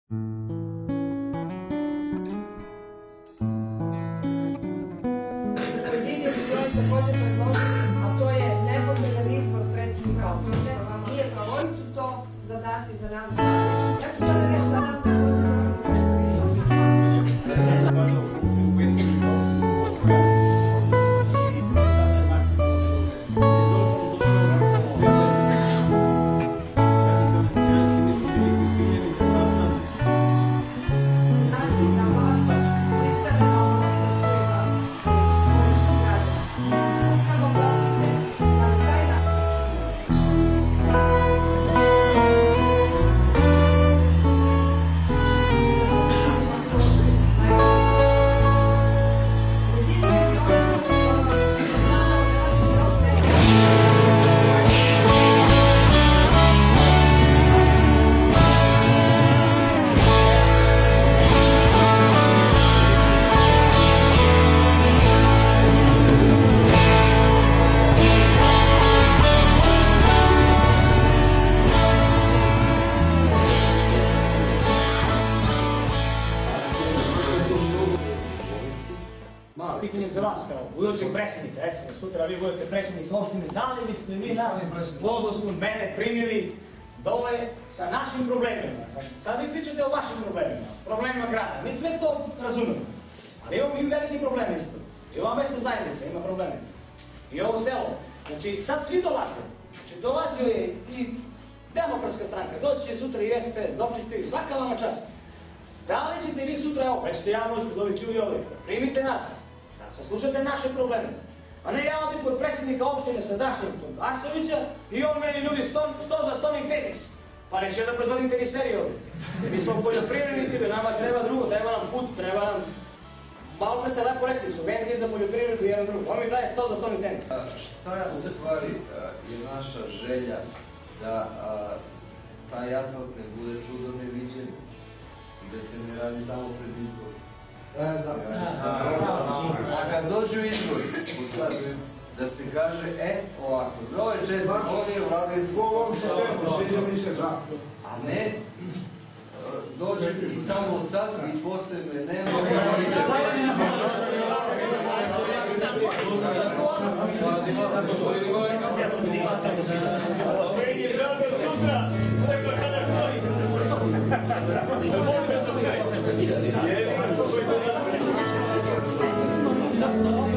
Također predložili, a to je neposredan izbor predsjednika opštine. Nije pravoditi to zadati za nas. Ja ću sada reći za nas pitanje za vas kao budućeg predsjednika, recimo sutra vi budete predsjednik opštine, da li biste vi nas, odnosno mene, primili dole sa našim problemima? Sad vi pričate o vašim problemima, problemima grada, mi sve to razumemo, ali imamo i veliki problem isto. I ova mesta zajednica ima probleme. I ovo selo, znači sad svi dolaze, znači dolazio je i Demokratska stranka, doći će sutra i SPS, doći ste i svaka vama čast. Da li ćete vi sutra, evo, prećete javnost kod ovih ljudi ovdje, primite nas, da saslušate naše probleme. A ne ja ovdje kod predsjednika opštine sa Dašnikom Arsovića i on meni ljudi sto za stolni tenis. Pa neće da proizvodim teniseri ovdje. Mi smo poljoprivrednici, da nama treba drugo, treba nam put, treba nam... Malo ste lepo rekli, subvencije za poljoprivredu i jedan drugo. On mi daje 100 za stolni tenis. Šta je u stvari je naša želja da taj asfalt ne bude čudo neviđen i da se ne radi samo pred izbor. A kad dođu izbori, da se kaže, ovako, za ove 4 godine uradili smo ovom sistemu, a ne dođe i samo sad i posle me nema. Yeah.